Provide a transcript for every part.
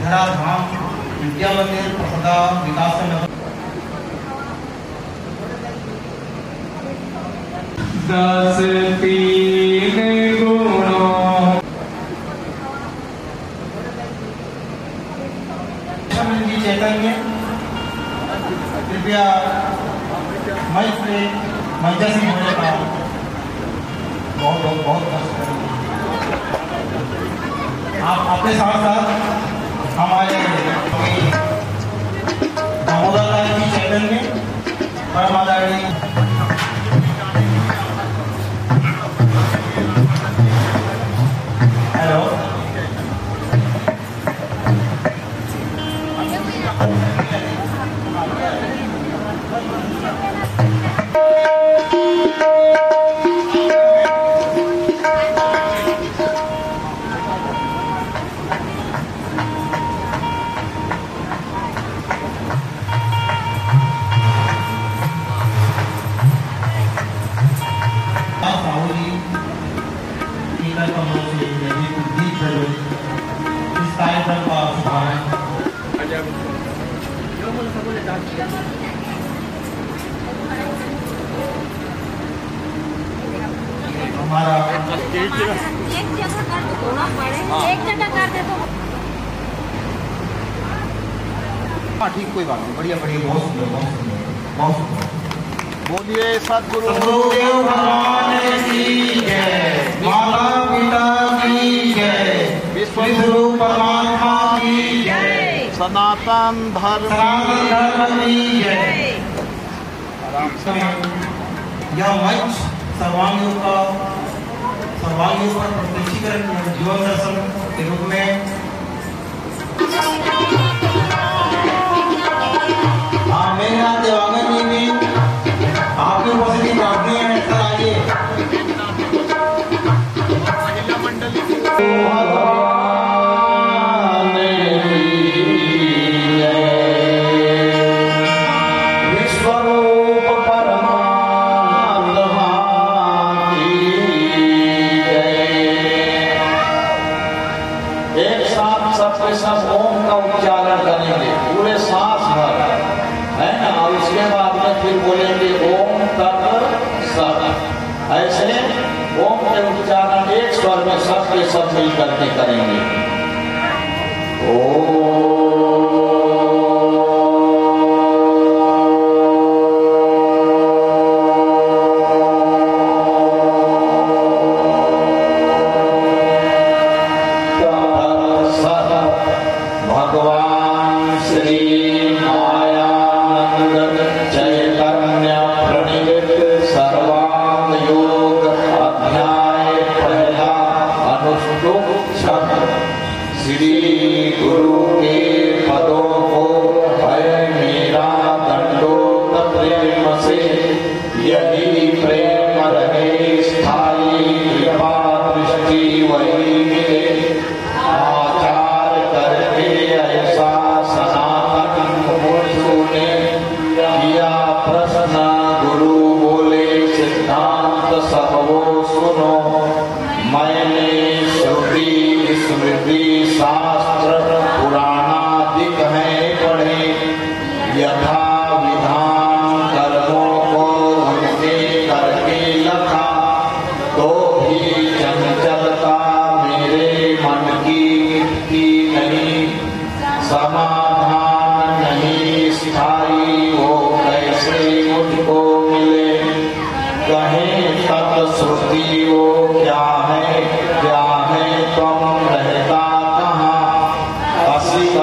धराधाम विद्या मंदिर प्रसदा विकास नगर 10 तीन गुणों जी चैतन्य कृपया मंच पे मंच से होने का बहुत कष्ट करेंगे। आप अपने साथ साथ हमारे दामोदर लाल जी चैतन्य परमादारी हेलो हमारा एक जगह कर दो ना पड़े एक जगह कर दे तो हाँ ठीक कोई बात नहीं बढ़िया बढ़िया बहुत सुंदर बहुत सुंदर। बोलिए सद्गुरु सद्गुरुदेव भगवान की जय, माता पिता की जय, विश्वगुरु परमात्मा की जय, सनातन धर्म की जय। यह मंच सर्वांगियों पर प्रत्यक्षीकरण जीवन दर्शन के रूप में मेरे नाम देवांगन जी भी आपकी उपस्थिति प्रार्थना है। सर आइए विश्वरूप परमात्मा की जय। एक साथ सबके सब ओम का उच्चारण करेंगे पूरे सांस भर, है ना। और उसके बाद में फिर बोलेंगे ओम तत् सत्। ऐसे ओम के उच्चारण एक स्वर में सबके सब मिल करके करेंगे। ओम भगवान श्री मायानंद चैतन्य प्रणित सर्वांग योग अध्याय पहला अनुष्टुप श्री गुरु के पदों को है मेरा दंडोत प्रेम से, यही प्रेम रहे स्थायी कृपा दृष्टि वही मिले। आचार करके ऐसा सनातन पुरुषों ने किया प्रश्न, गुरु बोले सिद्धांत सब वो सुनो। मैंने श्रुति स्मृति शास्त्र पुराणादिक हैं पढ़े, यथा विधान कर्मों को उनके करके लखा, तो भी चंचलता मेरे मन की नहीं, समाधान नहीं स्थायी, वो कैसे मुझको मिले। कहें तत् श्रुति वो क्या है तुम रहता कहाँ, असी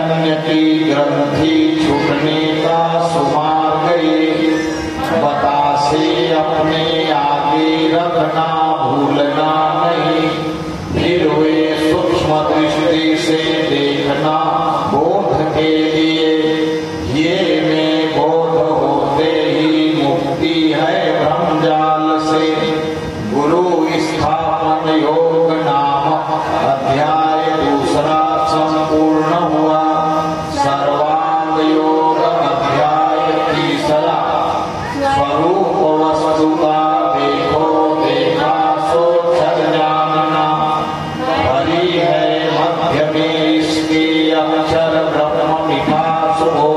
चैतन्य की ग्रंथि छूटने का सुमार गए, बतासे अपने आगे रखना भूलना नहीं, फिर वे सूक्ष्म दृष्टि से देखना बोध के लिए, ये में बोध होते ही मुक्ति है ब्रह्मजाल से। गुरु स्थापन योग नामक अध्याय दूसरा संपूर्ण हुआ। सर्वांग योग अध्याय तीसरा। स्वरूप वस्तु का देखो देखा सो छल जानना, हरि है मध्य में इसके अक्षर ब्रह्म विकास हो,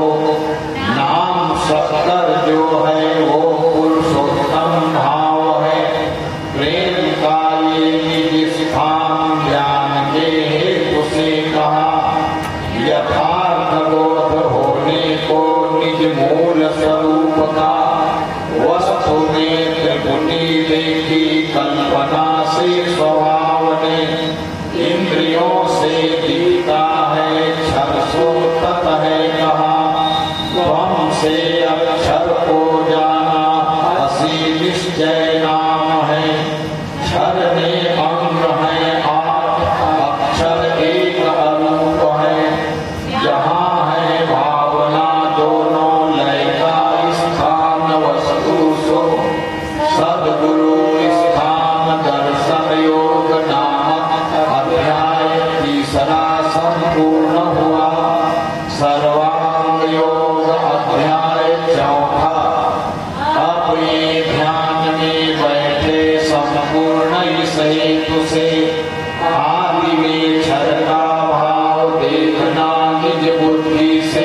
नाम शक्कर जो है वो पुरुषोत्तम भाव है। प्रेम का ये निज स्थान ज्ञान के हेतु से कहा, यथार्थ बोध होने को निज मूल स्वरूप का, वस्तु ने त्रिपुटी देखी कल्पना से स्वभाव ने, इंद्रियों से दिखता है क्षर सो तत है कहा, त्वम से अक्षर को जाना असी निश्चय नाम है, क्षर ने अंग है आठ, अक्षर एक अरूप है, जहाँ है भावना दोनों लय का स्थान वस्तु सो, सद्गुरु स्थान दर्शन योग नामक अध्याय तीसरा संपूर्ण हुआ। सर्वांग योग अध्याय चौथा। अब ये ध्यान में बैठे संपूर्ण इस हेतु से, आदि में क्षर का भाव देखना निज बुद्धि से,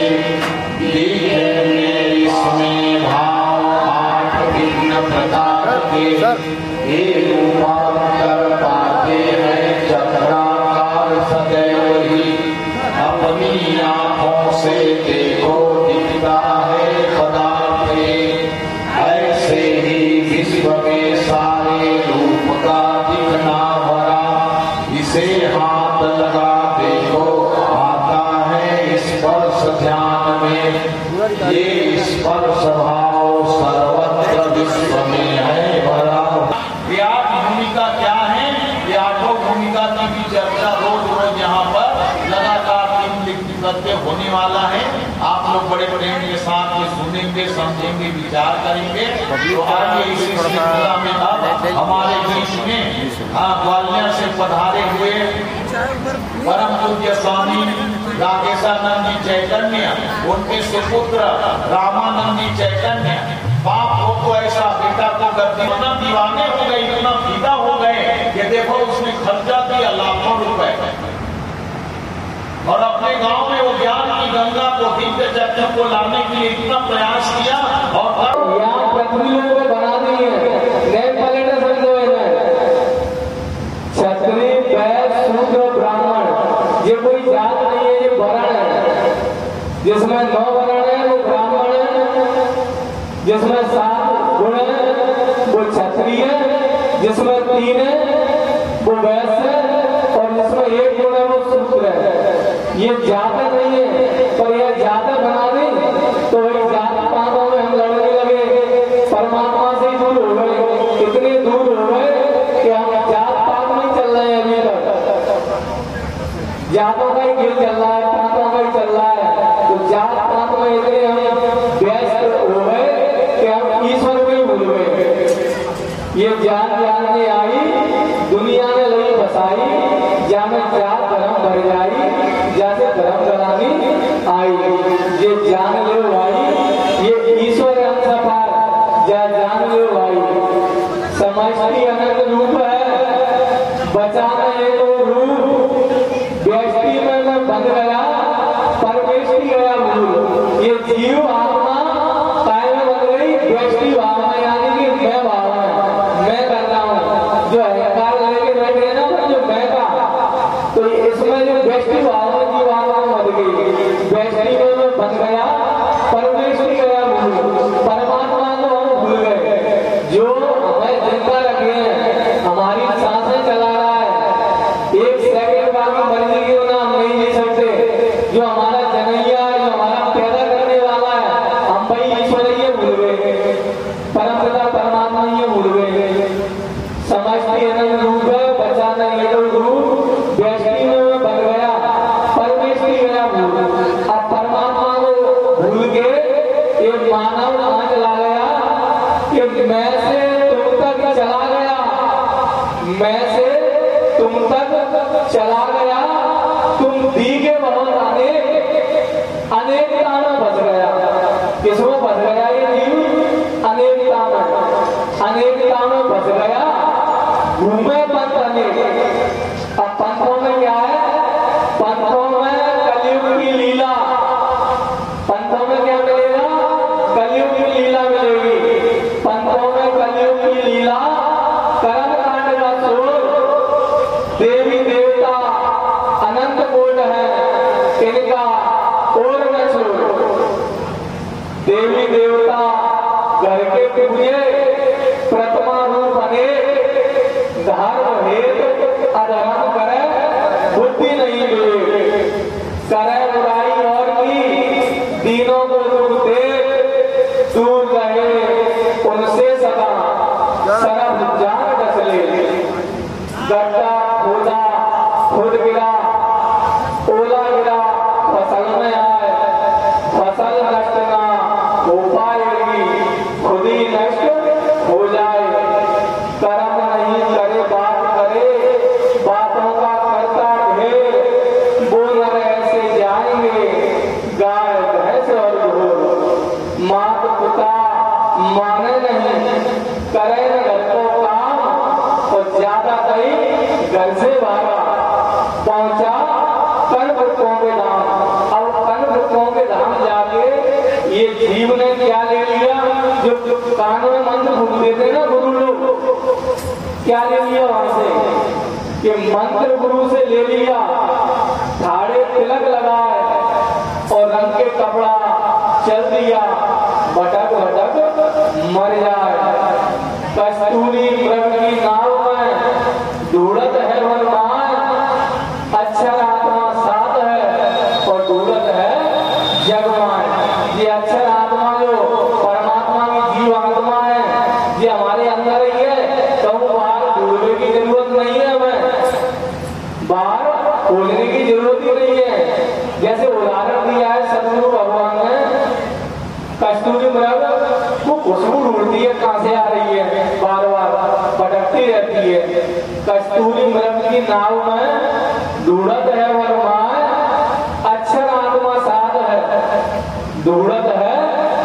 दिखेंगे इसमें भाव आठ भिन्न प्रकार के, एक रूपांतर पाते हैं चक्राकार सदैव ही, अपनी आंखों से देखो दिखता है पदार्थ, ऐसे ही विश्व में सारे रूप का दिखना भरा, इसे हाथ लगा देखो आता है स्पर्श ध्यान में, ये स्पर्श भाव सर्वत्र विश्व में है भरा। ये आठ भूमिका क्या है? ये आठों भूमिका की भी चर्चा रोज रोज यहाँ पर लगातार करते होने वाला है। आप लोग बड़े प्रेम के साथ ये सुनेंगे, समझेंगे, विचार करेंगे। तो आगे इसी श्रृंखला में अब हमारे बीच में ग्वालियर से पधारे हुए परम पूज्य स्वामी राकेशानंद जी चैतन्य, उनके सुपुत्र रामानंद जी चैतन्य, बाप को तो ऐसा बेटा को इतना दीवाने हो गए, इतना फीदा हो गए कि देखो उसने खर्चा किया लाखों रुपए और अपने गांव में वो ज्ञान की गंगा को दिव्य चक्र को लाने के लिए इतना प्रयास किया और यहाँ पृथ्वी को बना दी है। नए पलटे समझो क्षत्रिय वैश्य शूद्र ब्राह्मण, ये कोई जात नहीं है, ये वर्ण है। जिसमें 9 वर्ण है वो ब्राह्मण है, जिसमें 7 गुण है वो क्षत्रिय है, जिसमें 3 है वो वैश्य है और जिसमें 1 गुण है वो शूद्र है। ये जात नहीं है, पर यह जात बना दी तो वही जात पातों में हम लड़ने लगे, परमात्मा से दूर हो गए, इतने दूर हो गए कि हम जात पात में चल रहे हैं। अभी तक जातों का ही खेल चल रहा है, पातों का ही चल रहा है। तो जात पात में इतने हम व्यस्त हो गए कि हम ईश्वर को ही भूल गए। ये ज्ञान जानने आई दुनिया में लगी बसाई, जाने जात धर्म भर जाई, जैसे धर्म करानी आई। ये जान लो भाई, ये ईश्वर अंश पार जान लो भाई। समष्टि अनंत रूप है, बचाना ये तो रूप, व्यष्टि में मैं बंध गया, परमेष्टि गया भूल। ये जीव आत्मा काय में बन गई व्यष्टि भावना, यानी कि मैं भावना, मैं करता हूँ। जो अहंकार लेके बैठे ना, जो मैं का, तो इसमें जो व्यष्टि भावना की भावना बन गई, व्यष्टि में मैं बन गया, परमेष्टि गया भूल, परमात्मा को हम भूल गए। जो हमें जिंदा रखे हैं, हमारी सांसें चला रहा है, एक सेकंड बाद में मर्जी क्यों ना हम नहीं जी सकते, जो हमारा जनैया जो हमारा पैदा करने वाला है, हम भाई ईश्वर ये भूल गए, परम पिता परमात्मा ये भूल गए। समष्टि अनंत रूप है, बचा नहीं रूप, व्यष्टि में बन गया, परमेष्टि गया भूल। अब परमात्मा को भूल के ये मानव कहाँ चला गया कि मैं से तुम तक चला गया, मैं से तुम तक चला गया, तुम दीगे बहुत अनेकता में बच गया। किसमें बच गया ये जीव? अनेकता में बच गया, घूमे पंथ अनेक। अब पंथों में क्या है? पंथों में कलयुग की लीला, पंथों में क्या मिलेगा? कलयुग की लीला मिलेगी। पंथों में कलयुग की लीला, कर्म कांड का शोर, देवी देवता अनंत कोट है, इनका और न छोड़। देवी देवता घर के पूजे, प्रतिमा रूप अनेक, धर्म हेत अधर्म करे, बुद्धि नहीं मिले, करे बुराई और की, दीनों को दुख दे, दूर रहे उनसे सदा, सरब जान कस ले। गड्ढा खोदा, खुद गिरा, ओला गिरा, फसल में आए, फसल नष्ट ना हो पाएगी, खुद ही नष्ट हो जाए। कर्म नहीं करे बात करे, बातों का करता ढेर, वो नर ऐसे जाएंगे, गाय भैंस और घोर। मात पिता माने नहीं, करे न घर को काम, और ज्यादा कहीं घर से भागा, पहुंचा कनवृत्तों के धाम। अब कनवृत्तों के धाम जाके ये जीव ने क्या ले लिया? जो कानों में मंत्र फूक देते ना गुरु लोग, क्या ले लिया वहां से? ये मंत्र गुरु से ले लिया, ठाड़े तिलक लगाए और रंग के कपड़ा चल दिया, भटक भटक मर जाए। कस्तूरी मृग की नाव में ढूंढत है वरमान, अक्षर आत्मा साथ है और ढूंढत है जगमान। ये अक्षर आत्मा जो परमात्मा की जीव आत्मा है, ये हमारे अंदर ही है, तो बाहर ढूंढने की जरूरत नहीं है, हमें बाहर खोजने की जरूरत ही नहीं है। जैसे उदाहरण दिया है सदगुरु भगवान ने, कस्तूरी मृग वो खुशबू ढूंढती है, कहां से आ रही है, बार बार भटकती रहती है। कस्तूरी मृग की नाव में ढूंढत है वरमान, अक्षर आत्मा साध है, ढूंढत है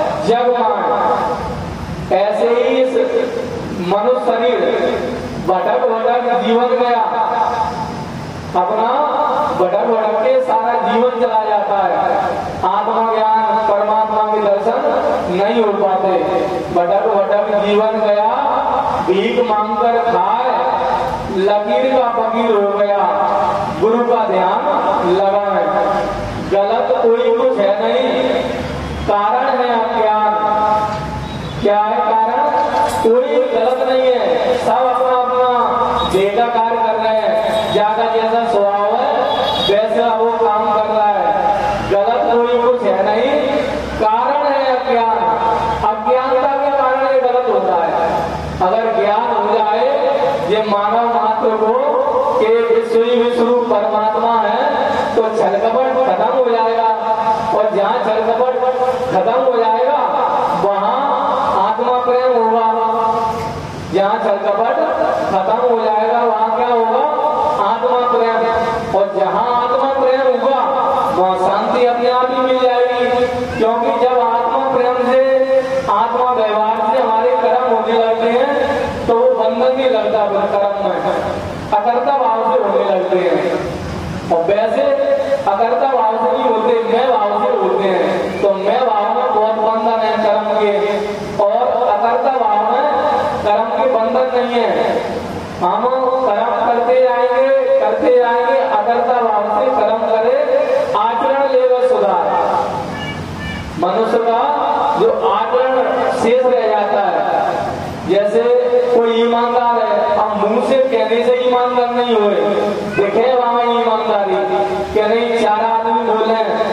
जगमान। ऐसे ही इस मनुष्य शरीर भटक भटक जीवन गया, अपना भटक भटक के सारा जीवन चला जाता है, आत्मा ज्ञान परमात्मा के दर्शन नहीं हो पाते। भटक भटक जीवन गया, भीख मांगकर खाए, लकीर का फकीर हो गया, गुरु का ध्यान लगाए। गलत कोई कुछ है नहीं, कारण है अज्ञान। क्या है कारण? कोई गलत नहीं है, सब अपना अपना बेटा कार्य कर रहे हैं, ज्यादा जैसा स्वभाव है वैसा वो काम कर रहा है। गलत कोई कुछ है नहीं, कारण है अज्ञान। अज्ञानता के कारण ये गलत होता है। अगर ज्ञान हो जाए ये मानव मात्र को कि विश्व परमात्मा है, तो छल कपट खत्म हो जाएगा, और जहाँ छल कपट खत्म हो जाएगा वहाँ आत्मा प्रेम होगा। जहाँ छल कपट खत्म हो जाएगा वहाँ क्या होगा? आत्मा प्रेम। और जहाँ आत्मा प्रेम होगा वहाँ शांति अपने आप ही मिल जाएगी, क्योंकि जब आत्मा प्रेम से, आत्मा व्यवहार से हमारे कर्म होने लगते हैं तो वो बंधन नहीं लगता कर्म में, अकर्ता भाव से होने लगते हैं। और वैसे अकर्ता भाव से नहीं होते, मैं भाव से होते हैं। तो मैं भाव में बहुत बंधन है कर्म के, और अकर्ता भाव में कर्म के बंधन नहीं है। हम कर्म करते जाएंगे, अकर्ता भाव से कर्म करे, आचरण लेवल सुधार। मनुष्य का जो आचरण शेष रह जाता है, जैसे कोई ईमानदार है, अब मुंह से कहने से ईमानदार नहीं हुए, देखे वहां ईमानदारी, क्या नहीं? चार आदमी बोले, क्या नहीं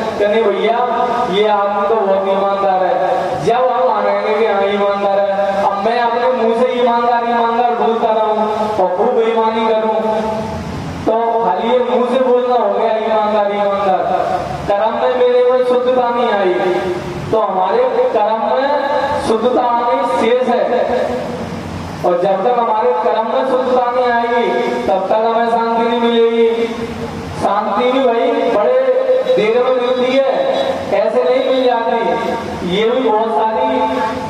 भैया ये आदमी तो बहुत ईमानदार है। जब हम मानेंगे कि हाँ ईमानदार है, अब मैं अपने मुंह से ईमानदार ईमानदार बोलता रहूं और खूब बेईमानी करूं तो खाली ये मुंह से बोलना हो गया ईमानदार ईमानदार, कर्म में मेरे में शुद्धता नहीं आई। तो हमारे कर्म में शुद्धता आनी शेष है, और जब तक हमारे कर्म में शुद्धता नहीं आएगी तब तक हमें शांति नहीं मिलेगी। शांति भी भाई बड़े देर में मिलती है, ऐसे नहीं मिल जाती। ये भी बहुत सारी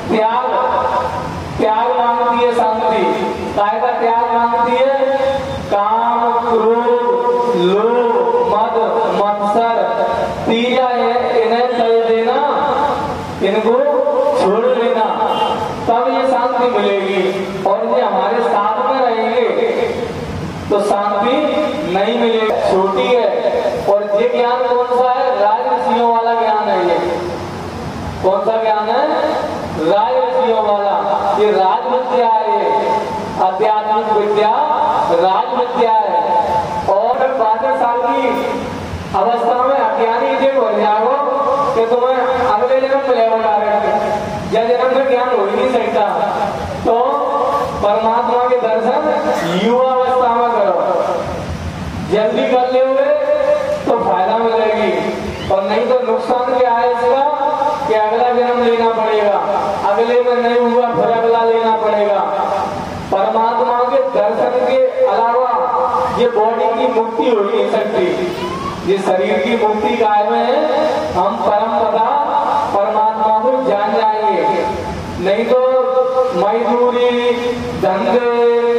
त्याग मांगती है शांति। काय का त्याग मांगती है? काम, क्रोध, लोभ, मद, मत्सर, तीजा है, इन्हें तल देना, इनको छोड़ लेना, तब ये शांति मिलेगी। और ये हमारे साथ में रहेंगे तो शांति नहीं मिलेगी, छोटी है। और ये ज्ञान कौन सा है? राजऋषियों वाला ज्ञान है। ये कौन सा ज्ञान है? राजऋषियों वाला। ये राजविद्या है, ये आध्यात्मिक विद्या राजविद्या है। और 12 साल की अवस्था में अज्ञानी ये हो जाओ कि तुम्हें अगले जन्म मिलेगा डायरेक्ट, या जन्म में ज्ञान हो ही नहीं सकता। तो परमात्मा के दर्शन युवा अवस्था में करो, जल्दी कर लोगे तो फायदा मिलेगी, और नहीं तो नुकसान क्या है इसका कि अगला जन्म लेना पड़ेगा, अगले में नहीं हुआ फिर अगला लेना पड़ेगा। परमात्मा के दर्शन के अलावा ये बॉडी की मुक्ति हो ही नहीं सकती। ये शरीर की मुक्ति कायम है, हम परम पदा परमात्मा को जान जाएंगे। नहीं तो मजदूरी, धंधे,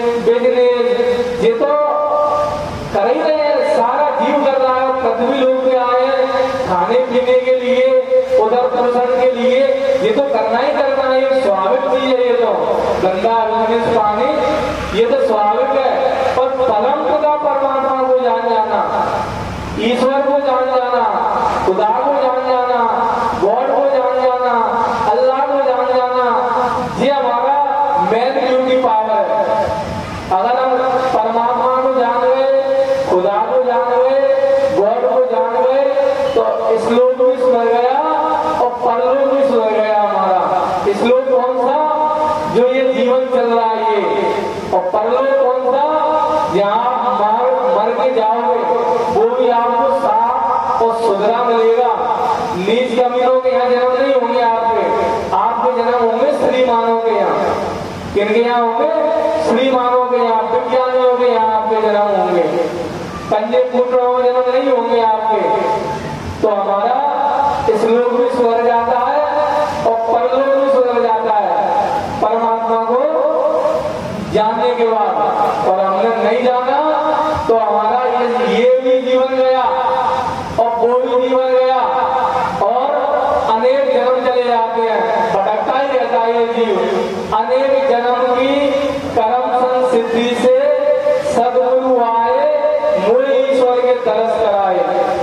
बिजनेस ये तो कर ही रहे हैं, सारा जीव कर रहा है। पृथ्वी लोग पे आए खाने पीने के लिए, उधर पोषण के लिए, ये तो करना ही करना है, ये स्वाभाविक चीज है। ये तो गंगा पानी ये तो स्वाभाविक है, पर परम पिता परमात्मा को जान जाना, ईश्वर को जान जाना, खुदा को जान जाना, गॉड को जान जाना, अल्लाह को जान जाना, ये हमारा मेन ड्यूटी पावर है। अगर हम परमात्मा को जान गए, खुदा को जान गए, गॉड को जान गए तो इस लोक भी सुधर गया और परलोक भी सुधर गया हमारा। इस लोक कौन सा? जो ये जीवन चल रहा है ये, और परलोक कौन सा? जहाँ मर के जाओगे वो भी आपको साफ और सुधरा मिलेगा। नीच कमीनों के यहाँ जन्म नहीं होंगे आपके जन्म होंगे श्रीमानों के यहाँ। किनके यहाँ होंगे? श्रीमानों के यहाँ, विज्ञानियों के यहाँ आपके जन्म होंगे, कन्या पुत्रों में जन्म नहीं होंगे आपके। तो हमारा इस लोक भी सुधर जाता है और परलोक भी सुधर जाता है परमात्मा को जानने के बाद। और हमने नहीं जाना तो हमारा ये भी जीवन गया और वो भी जीवन गया, और अनेक जन्म चले जाते हैं, भटकता ही रहता है ये जीव। अनेक जन्म की कर्म संसिद्धि से सदगुरु आए, मुझे ईश्वर के तरस कराए।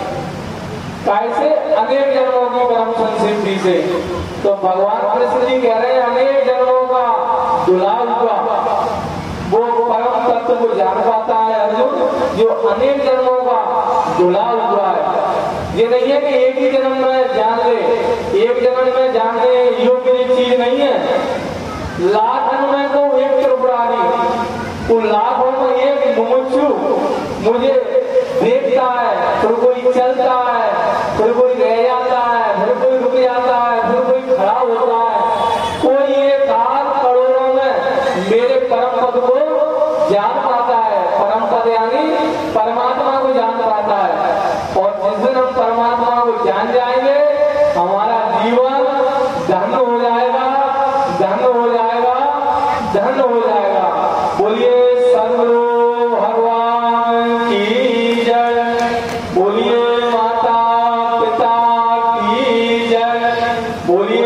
कैसे? अनेक जन्मों की कर्म संसिद्धि से। तो भगवान कृष्ण जी कह रहे हैं अनेक जन्मों का दुला हुआ वो परम तत्व को जान पाता है अर्जुन, जो अनेक जन्मों का दुला हुआ है। ये नहीं है कि एक ही जन्म में जान ले, एक जन्म में जानने योग्य चीज नहीं है। लाख जन्म में तो एक त्रिपुरारी, वो लाखों में एक मुमुक्षु मुझे देखता है, फिर कोई चलता है, फिर कोई रह जाता है, फिर कोई रुक जाता है, फिर कोई खड़ा होता है। कोई एक लाख करोड़ों में मेरे परम पद को जान पाता है। परम पद यानी परमात्मा को जान पाता है। और जिस दिन हम परमात्मा को जान जाएंगे हमारा जीवन धन्य हो जाएगा, धन्य हो जाएगा, धन्य हो जाएगा। बोलिए सद्गुरु भगवान की जय, बोलिए माता पिता की जय, बोलिए